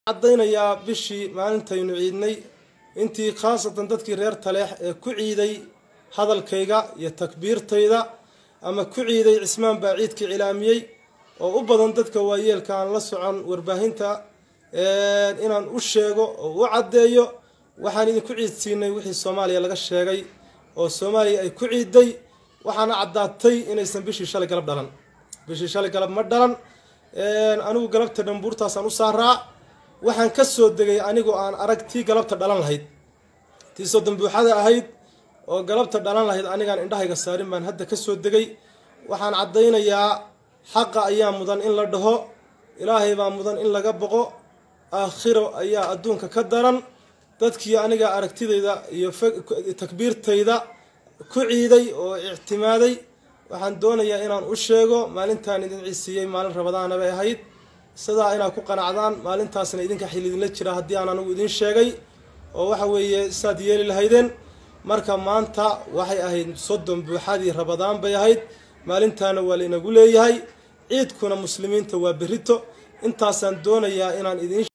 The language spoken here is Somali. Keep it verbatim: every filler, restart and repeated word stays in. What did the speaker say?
عدينيا بشي مالنتaynu ciidnay intii khaasatan dadkii reer Taleex ee ku ciiday hadalkayga iyo takbiirtayda ama ku ciiday Cismaan Baaciidkii cilaamiyay oo u badan dadka waayeelka aan la socon warbaahinta ee inaan u sheego oo u cadeeyo waxaan idin ku ciidsiinay wixii Soomaaliya laga sheegay oo Soomaaliya ay ku ciiday waxaan cadaatay inaysan bishii shalay galab dhalan bishii shalay galab ma dhalan ee anigu galabta dhambuurtaas aan u saaraa waxaan ka soo degay anigoo aan aragti galabta dhalan lahayd tii soo dambuuxada ahayd oo galabta dhalan lahayd anigaan indhahayga saarin baan hadda ka soo degay waxaan cadeynayaa xaqa ayaa mudan in la dhaho ilaahay baa mudan in laga boqo aakhiro ayaa adduunka ka daran dadkii aniga aragtidayda iyo takbiirtayda ku ciiday oo ictimaaday waxaan doonayaa inaan u sheego maalintaan idin ciisiyay maalin rabadaana bay ahayd sidaa inaa ku qanacdaan maalintaasna idinka xilidin la jira hadii aan anigu idin sheegay oo waxa weeye saad yeeli lahaydeen marka maanta waxay ahayd soddon buuxadii rabadaan bay ahayd maalintaana waa la inagu leeyahay ciidkuna muslimiinta waa berito intaasaan doonayaa inaan idin